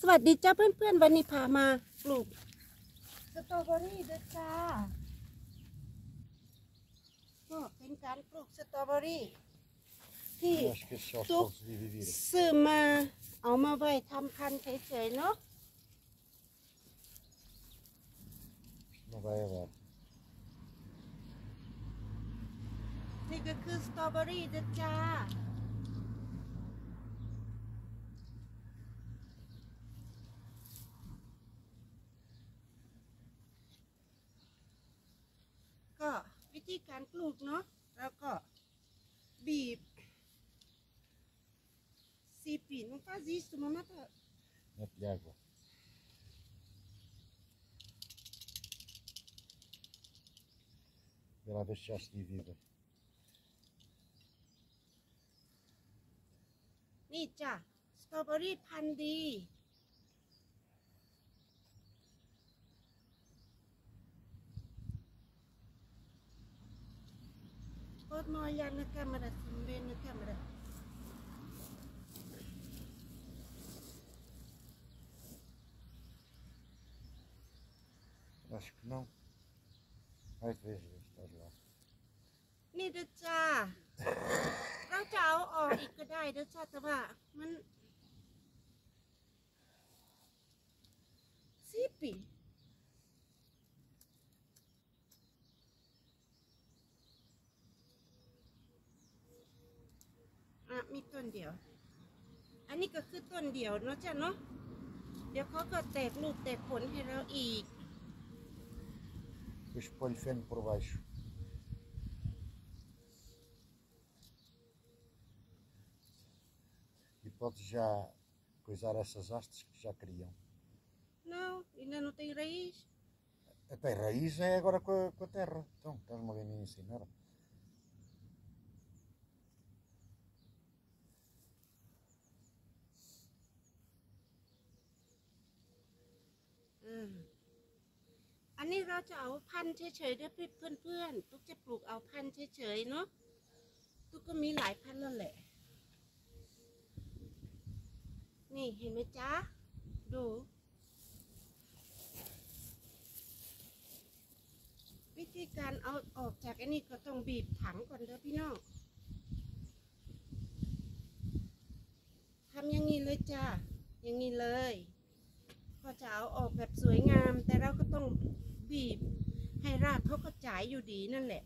สวัสดีจ้าเพื่อนๆวันนี้พามาปลูกสตรอเบอรี่ด้วยจ้าก็เป็นการปลูกสตรอเบอรี่ที่ซุกซื้อมาเอามาไว้ทำพันธุ์เฉยๆเนาะนี่ก็คือสตรอเบอรี่ด้วยจ้าก็วิธีการปลูกเนาะแล้วก็บีบซีปีnão faz isso mamãe Mete de água. Vê lá ver se já se divide. นี่จ้ะสตรอเบอรี่พันธุ์ดีPode me olhar na câmera, se me vê na câmera. Acho que não. Vai ver, estás lá. นี่เด้อจ้า เราจะเอาออกอีกก็ได้เด้อจ้าแต่ว่ามัน4 ปีมีต้นเดียวอันนี้ก็คือต้นเดียวเนาะจ้ะเนาะเดี๋ยวเขาก็แตกลูกแตกผลให้เราอีก Depois põe-lhe feno por baixo. E podes já coisar essas hastes que já criam. Não, ainda não tem raiz. Até raiz é agora com a terra. Então, estás-me a me ensinar. Ừ. อันนี้เราจะเอาพันธุ์เฉยๆด้วยเพื่อนๆตุ๊กจะปลูกเอาพันธุ์เฉยๆเนาะตุ๊กก็มีหลายพันธุ์แล้วแหละนี่เห็นไหมจ๊ะดูวิธีการเอาออกจากอันนี้ก็ต้องบีบถังก่อนเด้อพี่น้องทำอย่างนี้เลยจ้ะอย่างนี้เลยก็จะเอาออกแบบสวยงามแต่เราก็ต้องบีบให้รากเขากระจายอยู่ดีนั่นแหละ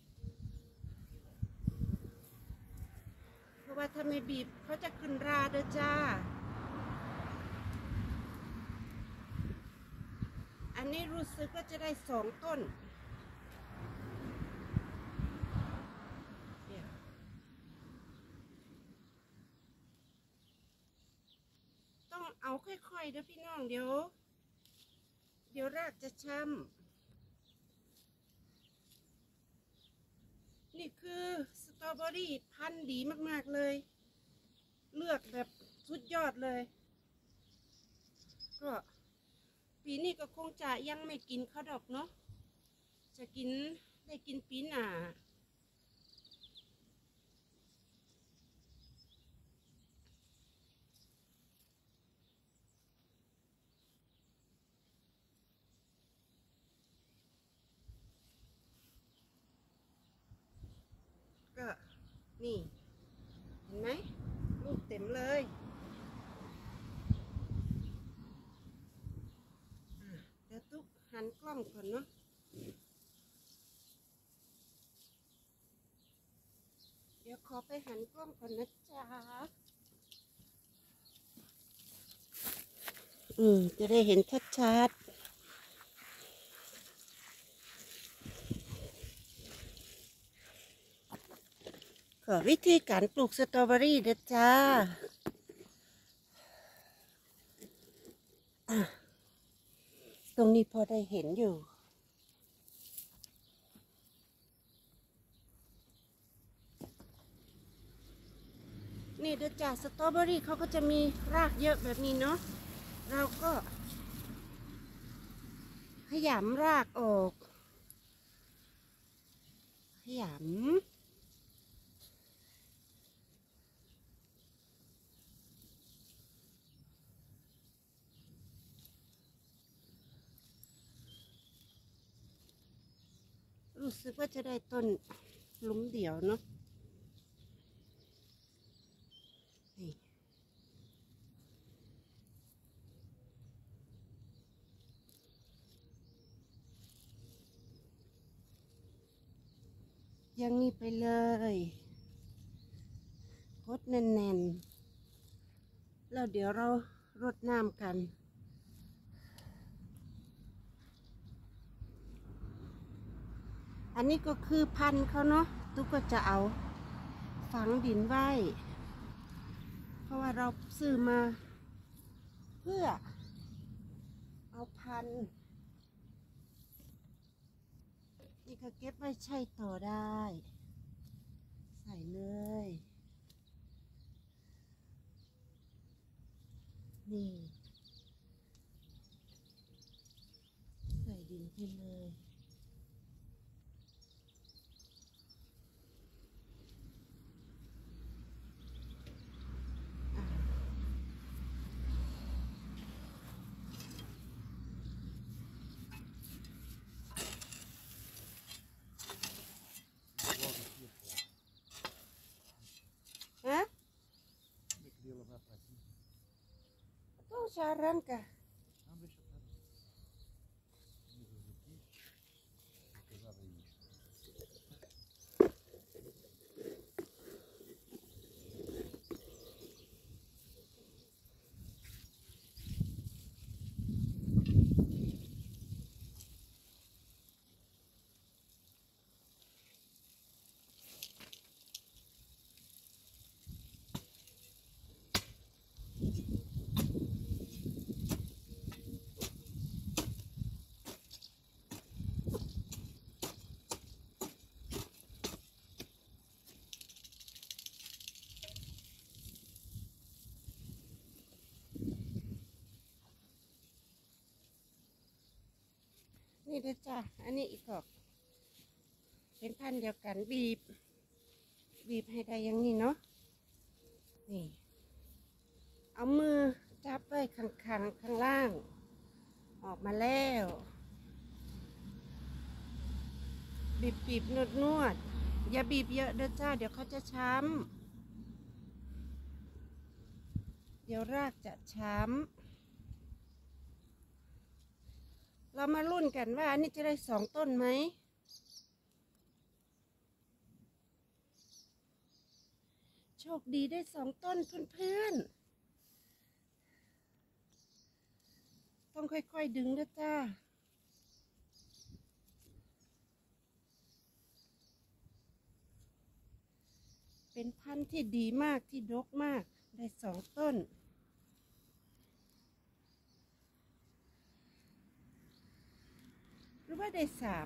เพราะว่าถ้าไม่บีบเขาจะขึ้นราเด้อจ้าอันนี้รู้สึกว่าจะได้2 ต้นต้องเอาค่อยๆเด้อพี่น้องเดี๋ยวรากจะช้ำนี่คือสตรอเบอรี่พันธุ์ดีมากๆเลยเลือกแบบสุดยอดเลยก็ปีนี้ก็คงจะยังไม่กินข้าวดอกเนาะจะกินได้กินปีหน้าก็นี่เห็นไหมลูกเต็มเลยเดี๋ยวตุ๊กหันกล้องก่อนเนาะเดี๋ยวขอไปหันกล้องก่อนนะจ๊ะจะได้เห็นชัดๆก็วิธีการปลูกสตรอเบอรี่เด้อจ้าตรงนี้พอได้เห็นอยู่นี่เด้อจ้าสตรอเบอรี่เขาก็จะมีรากเยอะแบบนี้เนาะเราก็ขยำรากออกขยำรู้สึกว่าจะได้ต้นหลุมเดี่ยวเนาะนี่อย่างนี้ไปเลยกดแน่นๆแล้วเดี๋ยวเรารดน้ำกันอันนี้ก็คือพันธุ์เขาเนาะตุ๊กก็จะเอาฝังดินไว้ เพราะว่าเราซื้อมาเพื่อเอาพันธุ์นี่ก็เก็บไว้ใช้ต่อได้ ใส่เลย นี่ ใส่ดินไปเลยฮะ Como é que ele vai para aqui? ต้องชารันกะ Não, deixa para lá. Vamos aqui. Pesava isto. นี่เด้อจ้ะ อันนี้อีกกอกเป็นพันธุ์เดียวกันบีบให้ได้อย่างนี้เนาะ นี่ เอามือจับไว้ข้างล่าง ออกมาแล้ว บีบนวดอย่าบีบเยอะเด้อจ้า เดี๋ยวเขาจะช้ำ เดี๋ยวรากจะช้ำ เรามาลุ้นกันว่าอันนี้จะได้2 ต้นไหม โชคดีได้2 ต้นเพื่อนๆ ต้องค่อยๆดึงนะจ้า เป็นพันธุ์ที่ดีมากที่ดกมากได้2 ต้น หรือว่าได้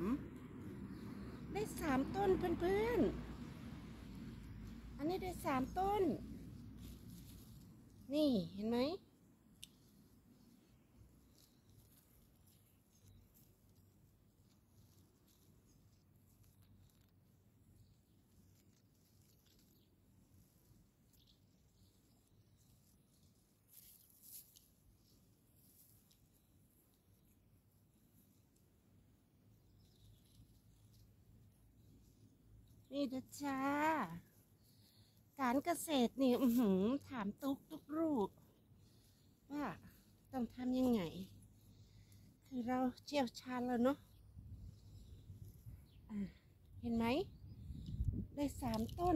3 ต้นเพื่อนๆ อันนี้ได้3 ต้น นี่เห็นไหม นี่เด้อจ้า การเกษตรนี่ถามทุกรูปว่าต้องทำยังไง คือเราเชี่ยวชาญแล้วเนาะเห็นไหม ได้3 ต้น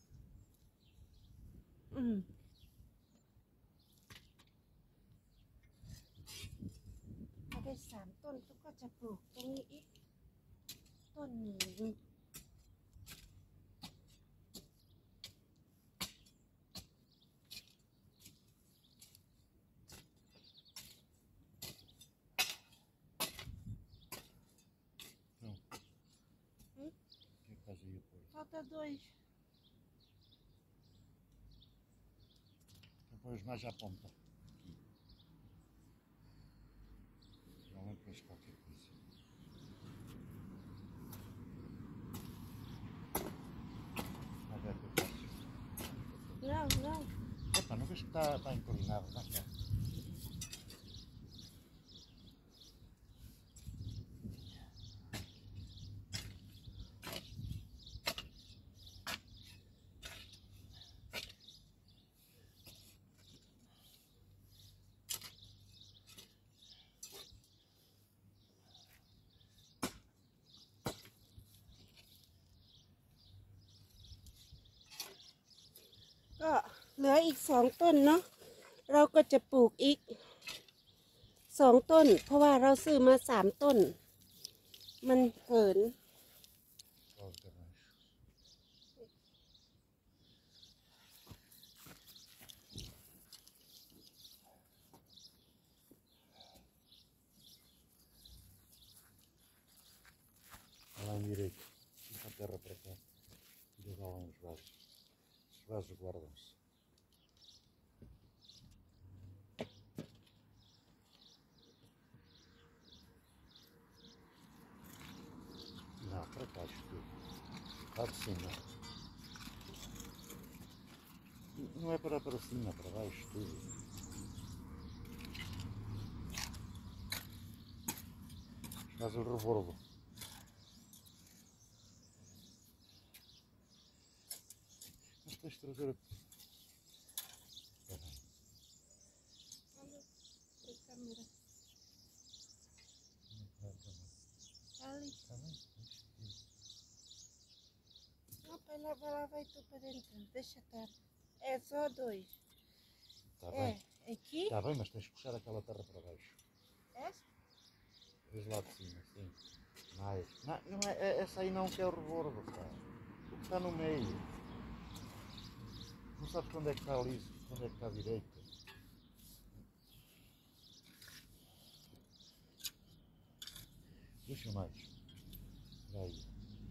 พอได้3 ต้นก็จะปลูกตรงนี้อีก ต้นหนึ่ง O que é que faz aí depois? Falta 2. Depois mais à ponta. Aqui. Não é depois qualquer coisa. A ver o que eu faço. Não. Epá, não vejo que está inclinado. Dá cá. เหลืออีก2 ต้นเนาะเราก็จะปลูกอีก2 ต้นเพราะว่าเราซื้อมา3 ต้นมันเกิน Quase abaixo. Lá em direito, com a terra para cá, e levar lá uns vasos. Os vasos guardam-se. Não, para baixo tudo. Lá de cima. Não é para cima, para baixo tudo. Faz o rebordo. Mas tens de trazer a... Espera aí. Olha a câmera. Ali. Está bem? Não, vai lá, vai tu para dentro. Deixa estar. É só 2. Está bem. Aqui? Está bem, mas tens de puxar aquela terra para baixo. Esta? Vês lá de cima, sim. Mais. Não é, essa aí não que é o rebordo, pá. O que está no meio. Não sabes quando é que está liso, quando é que está direito. Puxa mais. Espera aí.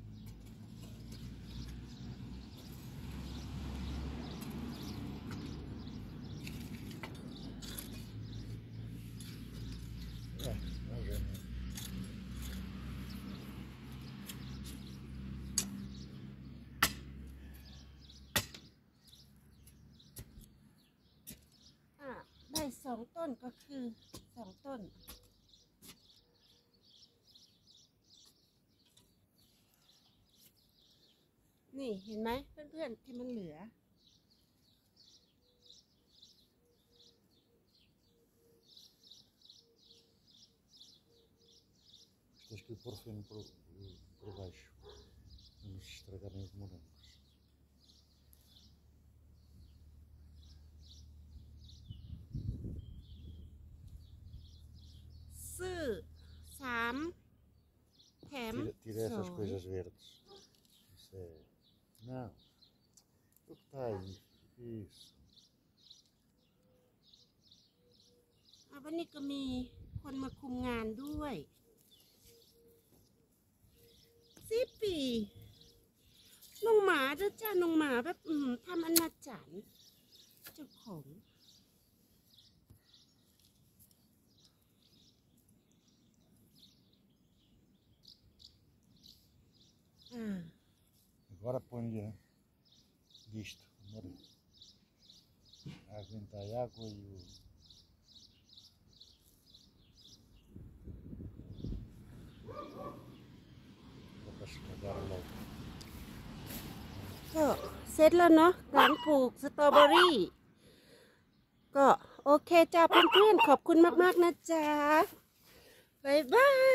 Vamos ver. ได้2 ต้นก็คือ2 ต้นนี่เห็นไหมเพื่อนๆที่มันเหลือ Tens que pôr feno por baixo. Para não se estragarem os morangos. Sư 3 แถม Tira essas 2 coisas verdes. Isso é. Não. O que está aí? Isso. วันนี้ก็มีคนมาคุมงานด้วย4 ปีน้องหมาเด้อจ้าน้องหมาแบบทำอนาจารเจ้าของ Agora põe-lhe disto, amor. Aguenta a água e o. Para esfregar logo. ก็เสร็จแล้วเนาะการปลูกสตรอเบอรี่ก็โอเคจ้าเพื่อนๆขอบคุณมากๆนะจ๊ะบ๊ายบาย